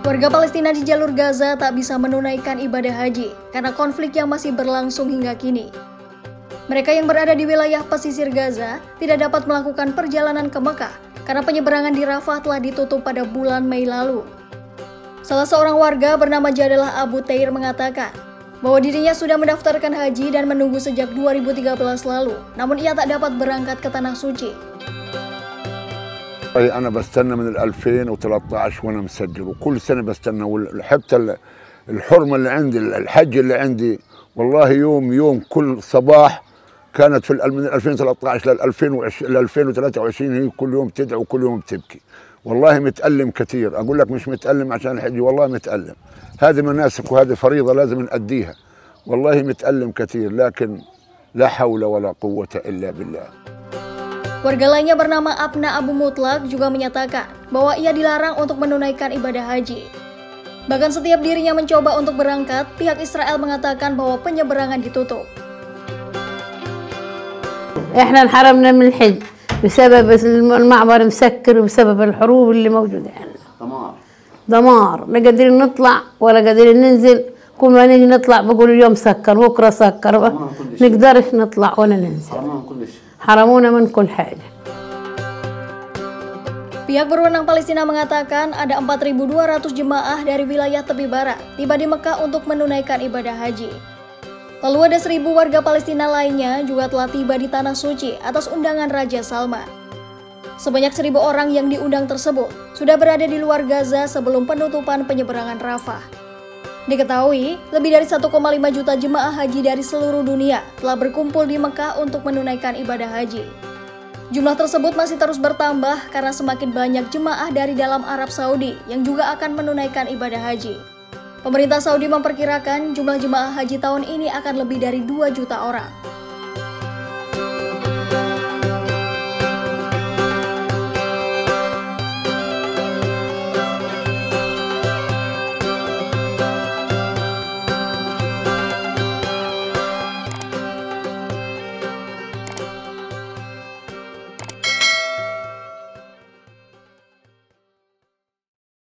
Warga Palestina di jalur Gaza tak bisa menunaikan ibadah haji karena konflik yang masih berlangsung hingga kini. Mereka yang berada di wilayah pesisir Gaza tidak dapat melakukan perjalanan ke Mekah karena penyeberangan di Rafah telah ditutup pada bulan Mei lalu. Salah seorang warga bernama Jadalah Abu Tair mengatakan bahwa dirinya sudah mendaftarkan haji dan menunggu sejak 2013 lalu, namun ia tak dapat berangkat ke Tanah Suci. أنا بستنى من 2013 وأنا مسجل وكل سنة بستنى حتى الحرمة اللي عندي الحج اللي عندي والله يوم كل صباح كانت من 2013 ل 2023 هي كل يوم تدعو وكل يوم تبكي والله متألم كثير أقول لك مش متألم عشان الحج والله متألم هذه مناسك وهذه فريضة لازم نأديها والله متألم كثير لكن لا حول ولا قوة إلا بالله. Warga lainnya bernama Abna Abu Mutlak juga menyatakan bahwa ia dilarang untuk menunaikan ibadah haji. Bahkan setiap dirinya mencoba untuk berangkat, pihak Israel mengatakan bahwa penyeberangan ditutup. احنا انحرمنا من الحج بسبب المعبر مسكر وبسبب الحروب اللي موجودة عندنا. دمار لا قادرين نطلع ولا قادرين ننزل كل ما نيجي نطلع بقول اليوم سكر بكره سكر نقدرش نطلع ولا ننزل. حرمونا من كل حاجة. Pihak berwenang Palestina mengatakan ada 4.200 jemaah dari wilayah tepi barat tiba di Mekah untuk menunaikan ibadah haji. Lalu ada 1.000 warga Palestina lainnya juga telah tiba di Tanah Suci atas undangan Raja Salman. Sebanyak 1.000 orang yang diundang tersebut sudah berada di luar Gaza sebelum penutupan penyeberangan Rafah. Diketahui, lebih dari 1,5 juta jemaah haji dari seluruh dunia telah berkumpul di Mekah untuk menunaikan ibadah haji. Jumlah tersebut masih terus bertambah karena semakin banyak jemaah dari dalam Arab Saudi yang juga akan menunaikan ibadah haji. Pemerintah Saudi memperkirakan jumlah jemaah haji tahun ini akan lebih dari 2 juta orang.